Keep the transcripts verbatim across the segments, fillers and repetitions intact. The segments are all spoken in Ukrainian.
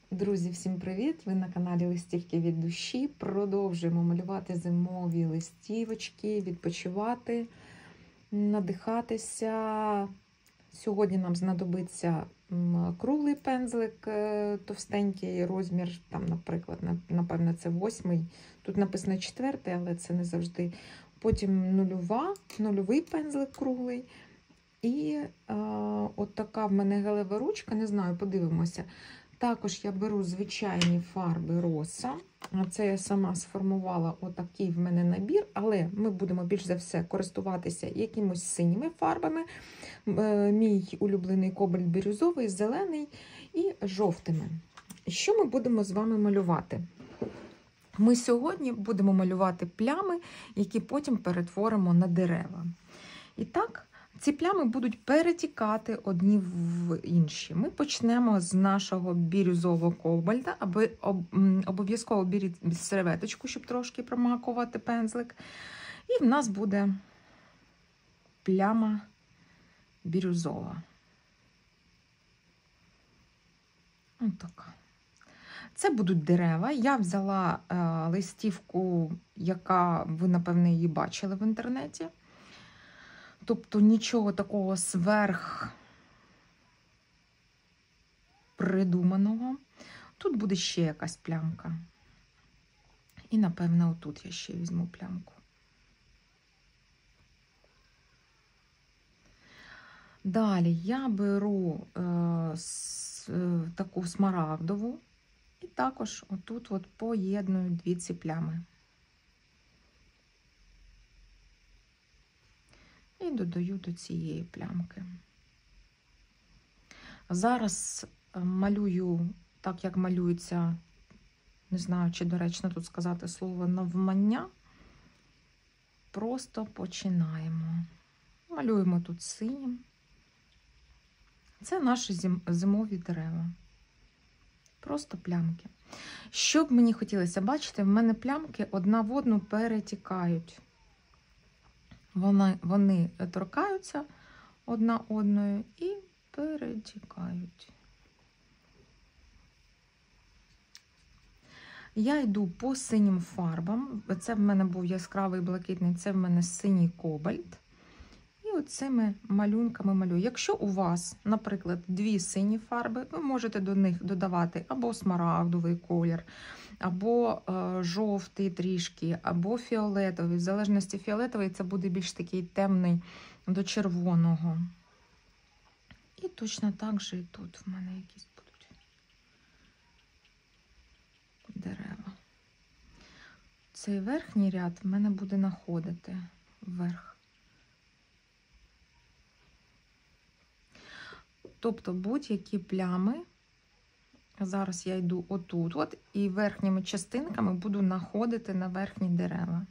Друзі, всім привіт! Ви на каналі Листівки від душі. Продовжуємо малювати зимові листівочки, відпочивати, надихатися. Сьогодні нам знадобиться круглий пензлик, товстенький розмір, там, наприклад, напевно, це восьмий. Тут написано четвертий, але це не завжди. Потім нульова, нульовий пензлик круглий. І е, от така в мене гелева ручка, не знаю, подивимося. Також я беру звичайні фарби Роса. Це я сама сформувала отакий в мене набір, але ми будемо більш за все користуватися якимось синіми фарбами. Мій улюблений кобальт бірюзовий, зелений і жовтими. Що ми будемо з вами малювати? Ми сьогодні будемо малювати плями, які потім перетворимо на дерева. І так, ці плями будуть перетікати одні в інші. Ми почнемо з нашого бірюзового кобальта, аби обов'язково беріть серветочку, щоб трошки промакувати пензлик. І в нас буде пляма бірюзова. Ось така. Це будуть дерева. Я взяла е, листівку, яка, ви, напевне, її бачили в інтернеті. Тобто нічого такого сверх придуманого. Тут буде ще якась плямка. І, напевно, отут я ще візьму плямку. Далі я беру е, с, е, таку смарагдову і також отут от поєдную дві ці плями. І додаю до цієї плямки. Зараз малюю так, як малюється, не знаю, чи доречно тут сказати слово навмання. Просто починаємо. Малюємо тут синім. Це наші зимові дерева. Просто плямки. Що б мені хотілося бачити, в мене плямки одна в одну перетікають. Вони, вони торкаються одна одною і перетікають. Я йду по синім фарбам. Це в мене був яскравий блакитний, це в мене синій кобальт. І оцими малюнками малюю. Якщо у вас, наприклад, дві сині фарби, ви можете до них додавати або смарагдовий колір, або е, жовтий трішки, або фіолетовий. В залежності фіолетовий це буде більш такий темний до червоного. І точно так же і тут в мене якісь будуть дерева. Цей верхній ряд в мене буде находити вверх. Тобто будь-які плями, зараз я йду отут, от, і верхніми частинками буду находити на верхні дерева.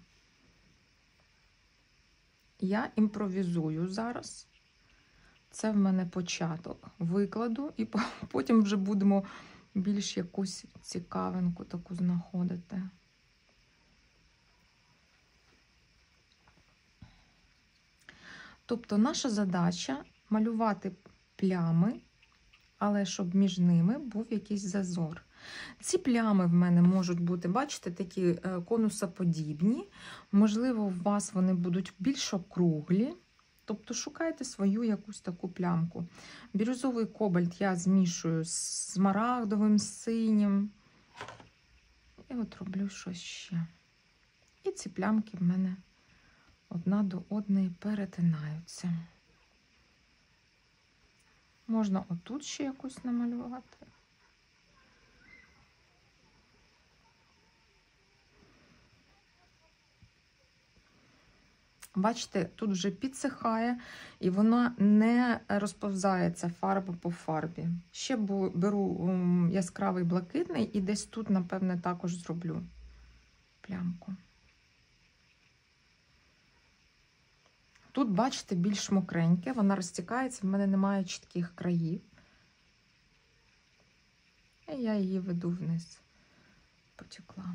Я імпровізую зараз. Це в мене початок. Викладу, і потім вже будемо більш якусь цікавинку таку знаходити. Тобто наша задача малювати плями, але щоб між ними був якийсь зазор. Ці плями в мене можуть бути, бачите, такі конусоподібні. Можливо, у вас вони будуть більш округлі. Тобто шукайте свою якусь таку плямку. Бірюзовий кобальт я змішую з смарагдовим, синім. І от роблю щось ще. І ці плямки в мене одна до одної перетинаються. Можна отут ще якусь намалювати. Бачите, тут вже підсихає, і вона не розповзається фарба по фарбі. Ще беру яскравий блакитний і десь тут, напевне, також зроблю плямку. Тут, бачите, більш мокреньке, вона розтікається, в мене немає чітких країв. І я її веду вниз, потекла.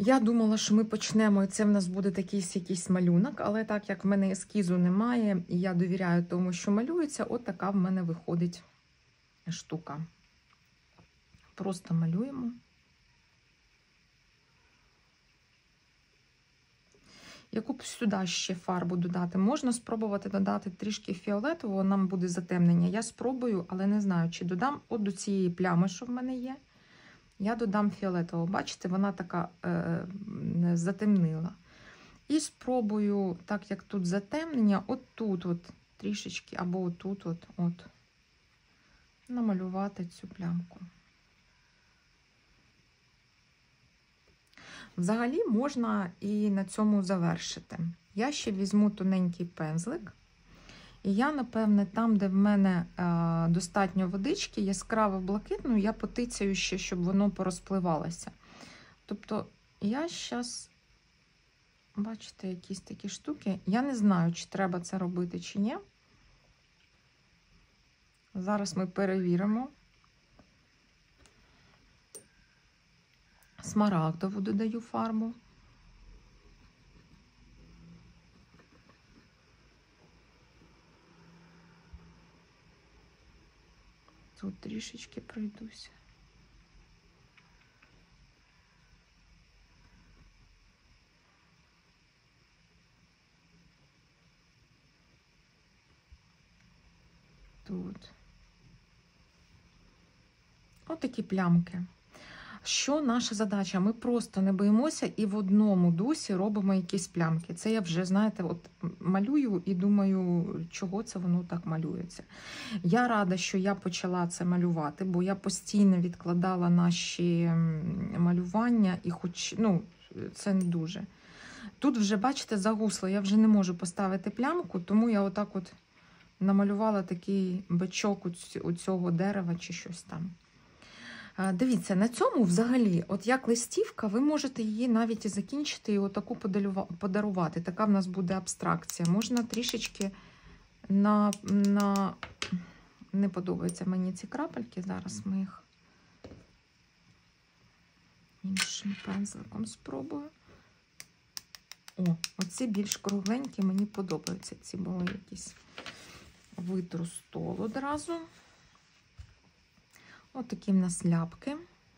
Я думала, що ми почнемо, і це в нас буде такий якийсь малюнок, але так як в мене ескізу немає, і я довіряю тому, що малюється, от така в мене виходить штука. Просто малюємо. Яку б сюди ще фарбу додати? Можна спробувати додати трішки фіолетового, нам буде затемнення. Я спробую, але не знаю, чи додам от до цієї плями, що в мене є. Я додам фіолетового. Бачите, вона така е, затемнила. І спробую, так як тут затемнення, от тут от трішечки, або отут от, от, намалювати цю плямку. Взагалі можна і на цьому завершити. Я ще візьму тоненький пензлик. І я, напевне, там, де в мене е, достатньо водички, яскраво блакитну, я потицяю ще, щоб воно порозпливалося. Тобто, я зараз, бачите, якісь такі штуки. Я не знаю, чи треба це робити, чи ні. Зараз ми перевіримо. Смарагдову додаю фарбу. Тут трішечки пройдуся. Тут. Ось такі плямки. Що наша задача? Ми просто не боїмося і в одному дусі робимо якісь плямки. Це я вже, знаєте, от малюю і думаю, чого це воно так малюється. Я рада, що я почала це малювати, бо я постійно відкладала наші малювання і хоч, ну, це не дуже. Тут вже, бачите, загусло, я вже не можу поставити плямку, тому я отак от намалювала такий бичок у цього дерева чи щось там. Дивіться, на цьому взагалі, от як листівка, ви можете її навіть і закінчити і отаку подарувати. Така в нас буде абстракція. Можна трішечки на, на... не подобаються мені ці крапельки, зараз ми їх іншим пензликом спробую. О, оці більш кругленькі мені подобаються. Ці були якісь витру стол одразу. Ось такі в нас ляпки.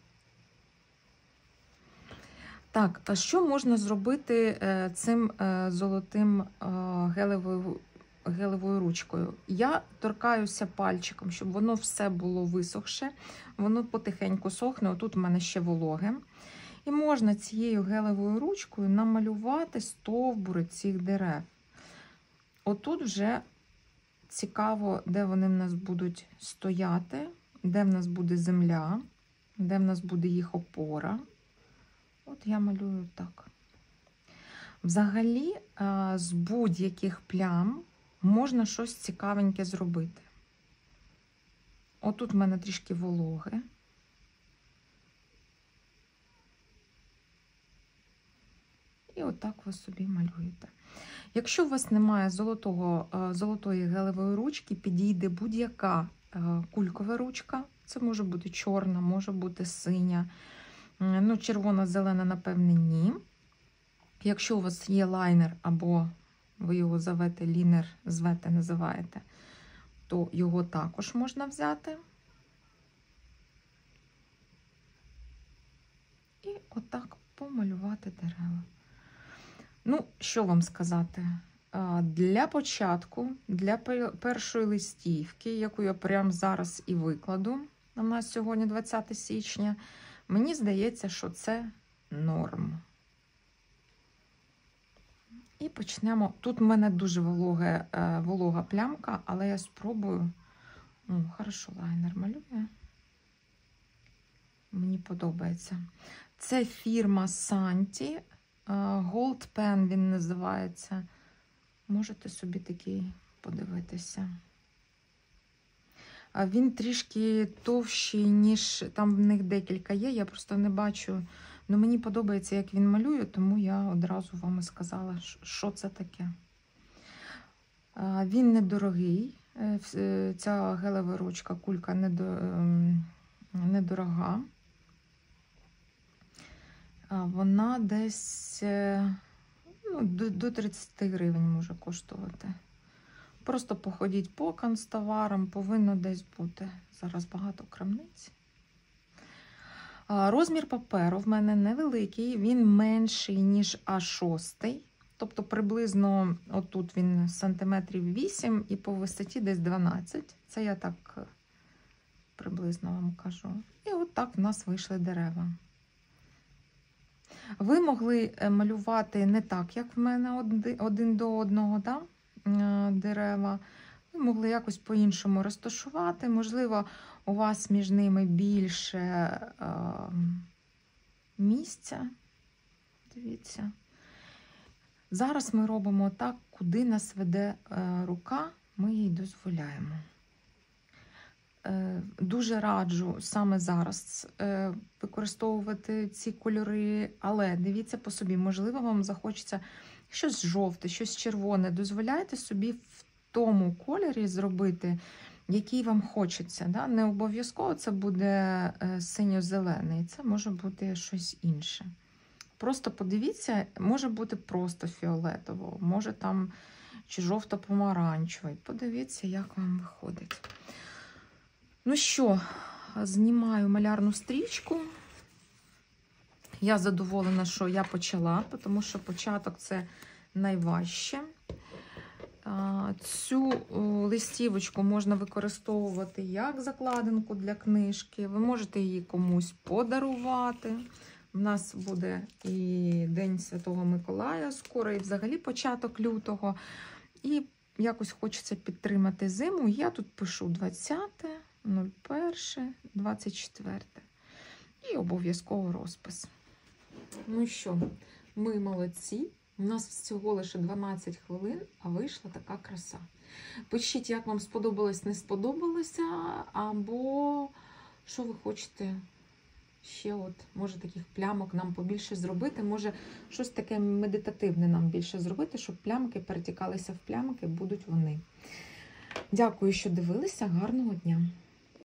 Так, а що можна зробити цим золотим гелевою, гелевою ручкою? Я торкаюся пальчиком, щоб воно все було висохше. Воно потихеньку сохне, отут в мене ще вологе. І можна цією гелевою ручкою намалювати стовбури цих дерев. Отут вже цікаво, де вони в нас будуть стояти. Де в нас буде земля, де в нас буде їх опора. От я малюю так. Взагалі, з будь-яких плям можна щось цікавеньке зробити. Отут в мене трішки вологе. І отак ви собі малюєте. Якщо у вас немає золотого, золотої гелевої ручки, підійде будь-яка кулькова ручка. Це може бути чорна, може бути синя. Ну, червона, зелена, напевне, ні. Якщо у вас є лайнер, або ви його зовете, лінер, звете, називаєте, то його також можна взяти. І отак помалювати дерева. Ну, що вам сказати? Для початку, для першої листівки, яку я прямо зараз і викладу, у нас сьогодні двадцяте січня, мені здається, що це норм. І почнемо. Тут в мене дуже волога, волога плямка, але я спробую. О, хорошо, лайнер малює. Мені подобається. Це фірма Santi. Gold Pen він називається. Можете собі такий подивитися. Він трішки товщий, ніж там в них декілька є. Я просто не бачу. Ну, мені подобається, як він малює, тому я одразу вам і сказала, що це таке. Він недорогий. Ця гелева ручка, кулька недорога. Вона десь ну, до, до тридцять гривень може коштувати. Просто походіть по канцтоварам, повинно десь бути. Зараз багато крамниць. Розмір паперу в мене невеликий, він менший, ніж а шість. Тобто приблизно отут він сантиметрів вісім і по висоті десь дванадцять. Це я так приблизно вам кажу. І от так в нас вийшли дерева. Ви могли малювати не так, як в мене один до одного, да? Дерева. Ви могли якось по-іншому розташувати. Можливо, у вас між ними більше е, місця. Дивіться. Зараз ми робимо так, куди нас веде е, рука, ми їй дозволяємо. Е, дуже раджу саме зараз е, використовувати ці кольори, але дивіться по собі, можливо, вам захочеться щось жовте, щось червоне. Дозволяйте собі в тому кольорі зробити, який вам хочеться. Да? Не обов'язково це буде синьо-зелений, це може бути щось інше. Просто подивіться, може бути просто фіолетово, може там чи жовто-помаранчевий. Подивіться, як вам виходить. Ну що, знімаю малярну стрічку. Я задоволена, що я почала, тому що початок це найважче. Цю листівочку можна використовувати як закладинку для книжки. Ви можете її комусь подарувати. У нас буде і День Святого Миколая скоро, і взагалі початок лютого. І якось хочеться підтримати зиму. Я тут пишу двадцяте, перше, двадцять четверте. І обов'язково розпис. Ну що, ми молодці. У нас всього лише дванадцять хвилин, а вийшла така краса. Пишіть, як вам сподобалось, не сподобалося, або що ви хочете ще, от, може, таких плямок нам побільше зробити, може, щось таке медитативне нам більше зробити, щоб плямки перетікалися в плямки, будуть вони. Дякую, що дивилися. Гарного дня!